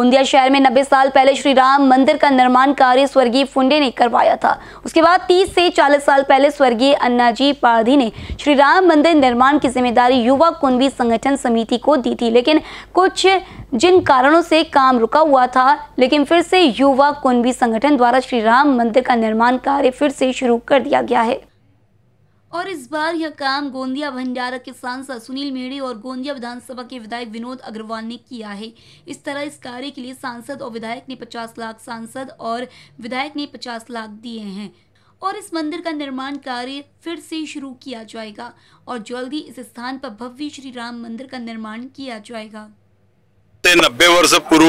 गोंदिया शहर में 90 साल पहले श्री राम मंदिर का निर्माण कार्य स्वर्गीय फुंडे ने करवाया था। उसके बाद 30 से 40 साल पहले स्वर्गीय अन्नाजी पारधी ने श्री राम मंदिर निर्माण की जिम्मेदारी युवा कुंभी संगठन समिति को दी थी, लेकिन कुछ जिन कारणों से काम रुका हुआ था, लेकिन फिर से युवा कुंभी संगठन द्वारा श्री राम मंदिर का निर्माण कार्य फिर से शुरू कर दिया गया है। और इस बार यह काम गोंदिया भंडारा के सांसद सुनील मेढ़े और गोंदिया विधानसभा के विधायक विनोद अग्रवाल ने किया है। इस तरह इस कार्य के लिए सांसद और विधायक ने 50 लाख सांसद और विधायक ने 50 लाख दिए हैं और इस मंदिर का निर्माण कार्य फिर से शुरू किया जाएगा और जल्द ही इस स्थान पर भव्य श्री राम मंदिर का निर्माण किया जाएगा। 90 वर्ष पूर्व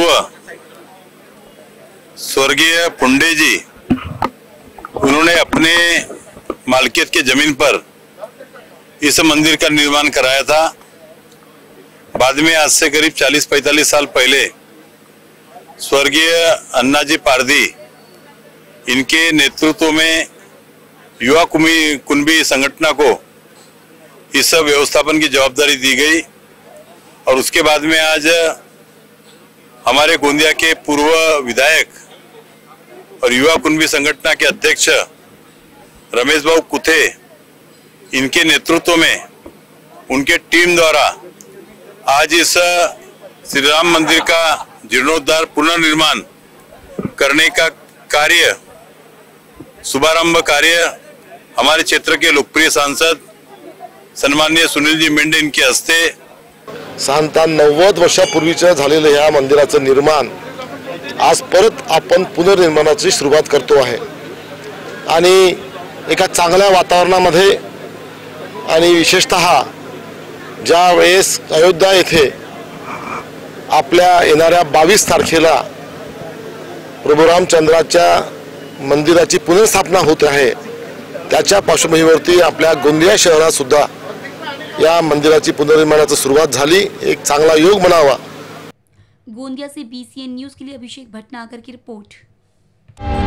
स्वर्गीय फुंडे जी उन्होंने अपने मालकियत के जमीन पर इस मंदिर का निर्माण कराया था। बाद में आज से करीब 40-45 साल पहले स्वर्गीय अन्नाजी पारधी इनके नेतृत्व में युवा कुंभी संगठन को इस व्यवस्थापन की जवाबदारी दी गई और उसके बाद में आज हमारे गोंदिया के पूर्व विधायक और युवा कुंभी संगठन के अध्यक्ष रमेश बाबू कुथे इनके नेतृत्व में उनके टीम द्वारा आज इस श्री राम मंदिर का जीर्णोद्धार पुनर्निर्माण करने का कार्य शुभारंभ कार्य हमारे क्षेत्र के लोकप्रिय सांसद सन्माननीय सुनील जी मेंढे इनके हस्ते 90 वर्षापूर्वीचं झालेलं या मंदिराचं निर्माण आज परत आपण पुनर्निर्माणाची सुरुवात करतो आहे आणि एका चांगल्या वातावरणामध्ये आणि विशेषतः ज्या वेळेस अयोध्या येथे आपल्या येणाऱ्या 22 तारखेला प्रभू रामचंद्राच्या मंदिराची पुनर्स्थापना होत आहे, त्याच्या पार्श्वभूमीवरती आपल्या गोंदिया शहरात सुद्धा या मंदिराची पुनर्निर्माणाची सुरुवात झाली। एक चांगला योग म्हणावा। गोंदिया से BCN न्यूज़ के लिए अभिषेक भटनागर की रिपोर्ट।